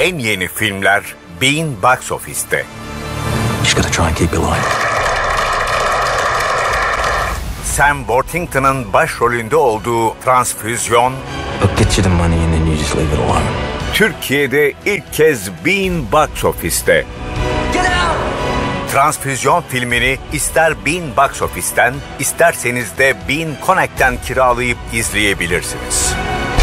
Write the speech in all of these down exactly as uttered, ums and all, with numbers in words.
en yeni filmler Bean Box Office'te. Just gotta try and keep it alive. Sam Worthington'ın başrolünde olduğu Transfüzyon, I'll get you the money and then you just leave it alone. Türkiye'de ilk kez Bean Box Office'te. Transfüzyon filmini ister Bean Box Office'ten, isterseniz de Bean Connect'ten kiralayıp izleyebilirsiniz.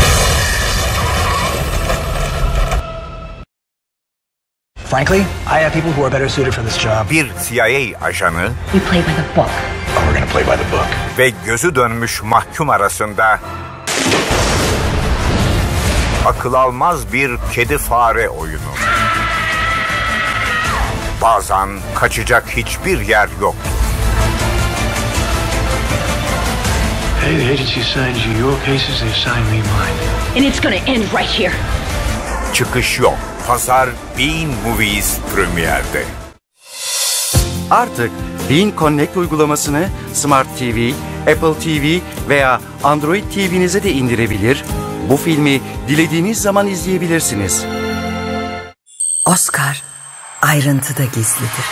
Frankly, I have people who are better suited for this job. Bir C I A ajanı We play by the book. Oh, we're gonna play by the book. ve gözü dönmüş mahkum arasında akıl almaz bir kedi fare oyunu. Bazen kaçacak hiçbir yer yok. Hey, the agency assigns you your cases, they assign me mine. And it's gonna end right here. Çıkış yok. Pazar Bean Movies premierde. Artık Bean Connect uygulamasını Smart T V, Apple T V veya Android T V'nize de indirebilir, bu filmi dilediğiniz zaman izleyebilirsiniz. Oscar ayrıntıda gizlidir.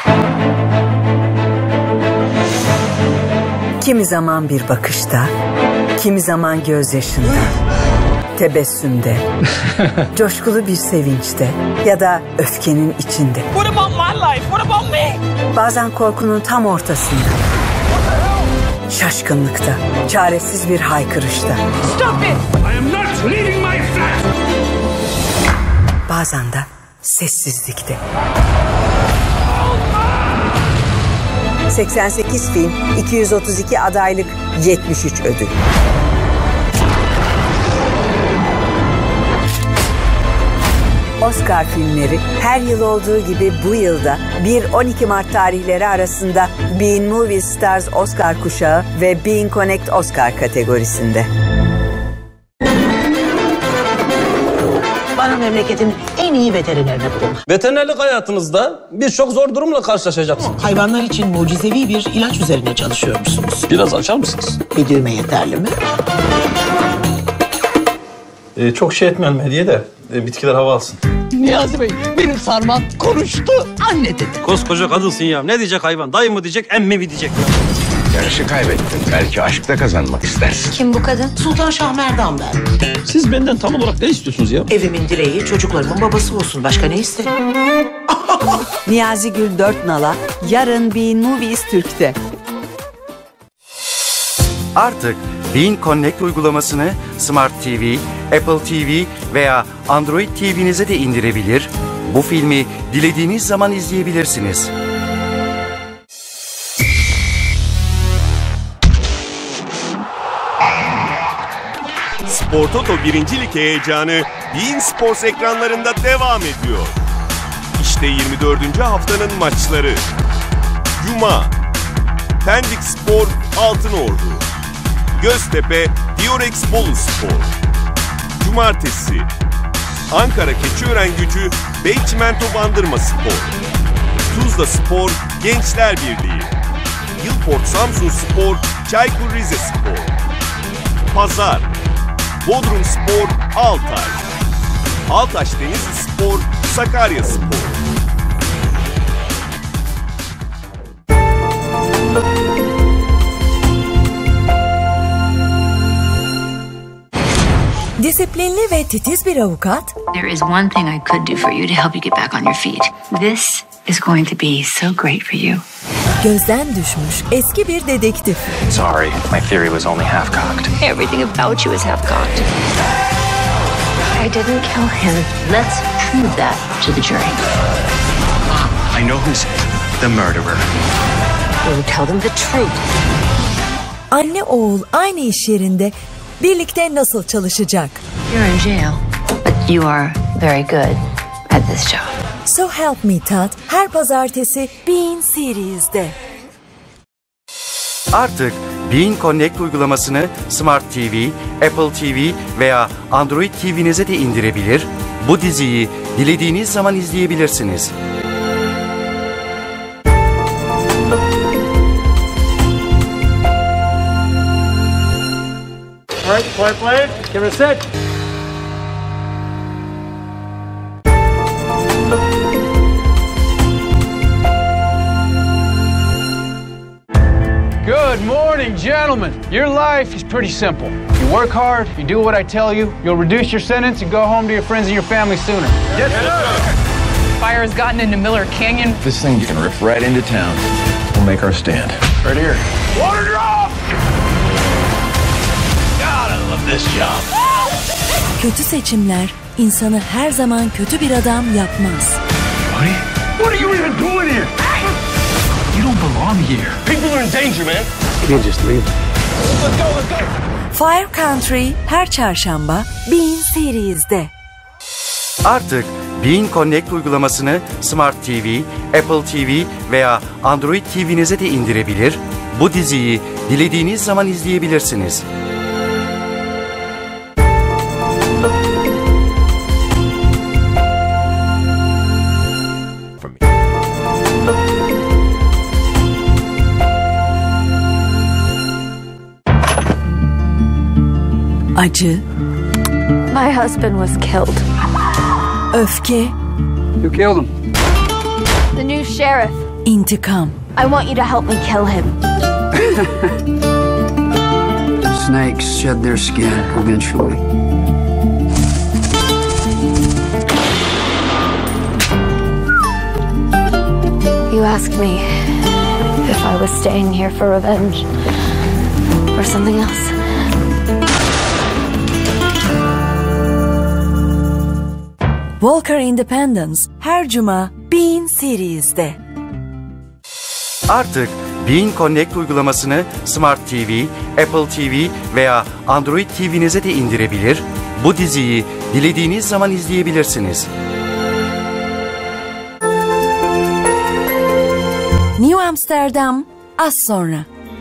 Kimi zaman bir bakışta, kimi zaman gözyaşında, tebessümde, coşkulu bir sevinçte ya da öfkenin içinde. What about my life? What about me? Bazen korkunun tam ortasında, şaşkınlıkta, çaresiz bir haykırışta. Stop it! I am not leaving my flat! Bazen de sessizlikte. seksen sekiz film, iki yüz otuz iki adaylık, yetmiş üç ödül. Oscar filmleri her yıl olduğu gibi bu yılda bir on iki Mart tarihleri arasında Bean Movie Stars Oscar kuşağı ve Bean Connect Oscar kategorisinde. Bana memleketin en iyi veterinerini bulun. Veterinerlik hayatınızda birçok zor durumla karşılaşacaksınız. Hayvanlar için mucizevi bir ilaç üzerine çalışıyormuşsunuz. Biraz açar mısınız? Bir düğme yeterli mi? Ee, çok şey etmeyelim hediye de e, bitkiler hava alsın. Niyazi Bey, benim sarmam konuştu, anne dedi. Koskoca kadınsın ya. Ne diyecek hayvan? Dayı mı diyecek, emmi mi diyecek? Yarışı kaybettin. Belki aşkta kazanmak istersin. Kim bu kadın? Sultan Şahmerdan ben. Siz benden tam olarak ne istiyorsunuz ya? Evimin dileği çocuklarımın babası olsun. Başka ne isterim? Niyazi Gül dört Nala, yarın Bean Movies Türk'te. Artık Bean Connect uygulamasını Smart T V, Apple T V veya Android T V'nize de indirebilir, bu filmi dilediğiniz zaman izleyebilirsiniz. Spor Toto birinci Lig heyecanı Bein Sports ekranlarında devam ediyor. İşte yirmi dördüncü haftanın maçları. Cuma, Pendik Spor Altınordu, Göztepe Diyorex Boluspor. Cumartesi, Ankara Keçiören-Gücü Beyçimento Bandırma Spor, Tuzla Spor Gençler Birliği, Yılport Samsun Spor Çaykur Rizespor. Pazar, Bodrum Spor Altay, Altaş Denizli Spor Sakaryaspor. Disiplinli ve titiz bir avukat. There is one thing I could do for you to help you get back on your feet. This is going to be so great for you. Gözden düşmüş eski bir dedektif. Sorry, my theory was only half-cocked. Everything about you is half-cocked. I didn't kill him. Let's prove that to the jury. I know who's the murderer. We'll tell them the truth. Anne oğul aynı iş yerinde birlikte nasıl çalışacak? You're in jail, but you are very good at this job. So Help Me Todd her pazartesi Bean Series'de. Artık Bean Connect uygulamasını Smart T V, Apple T V veya Android T V'nize de indirebilir, bu diziyi dilediğiniz zaman izleyebilirsiniz. All right, play, play. Give it a set. Good morning, gentlemen. Your life is pretty simple. You work hard, you do what I tell you, you'll reduce your sentence and go home to your friends and your family sooner. Yes, sir. Fire has gotten into Miller Canyon. This thing can rip right into town. We'll make our stand. Right here. Water drop! God, I love this job. Kötü seçimler insanı her zaman kötü bir adam yapmaz. Buddy, what are you even doing here? You don't belong here. People are in danger, man. You can just leave. Let's go, let's go. Fire Country her çarşamba Bein Series'de. Artık Bein Connect uygulamasını Smart T V, Apple T V veya Android T V'nize de indirebilir, bu diziyi dilediğiniz zaman izleyebilirsiniz. Acı, My husband was killed. öfke, You killed him. The new sheriff. intikam. I want you to help me kill him. Snakes shed their skin eventually. You asked me if I was staying here for revenge or something else. Walker Independence her cuma Bein Series'de. Artık Bein Connect uygulamasını Smart T V, Apple T V veya Android T V'nize de indirebilir, bu diziyi dilediğiniz zaman izleyebilirsiniz. New Amsterdam az sonra.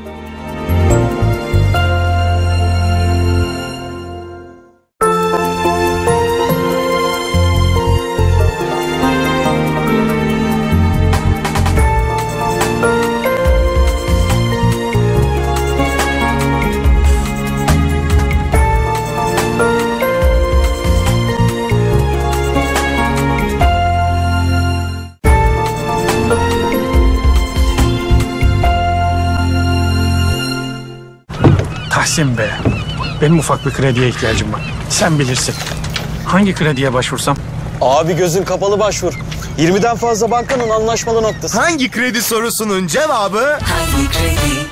Tahsin be. Benim ufak bir krediye ihtiyacım var. Sen bilirsin. Hangi krediye başvursam? Abi gözün kapalı başvur. yirmiden fazla bankanın anlaşmalı noktası. Hangi kredi sorusunun cevabı? Hangi kredi?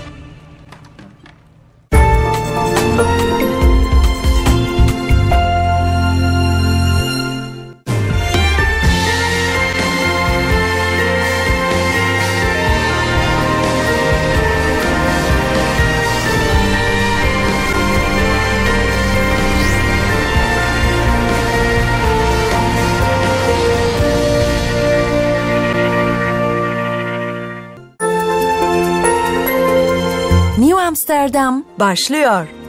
New Amsterdam başlıyor.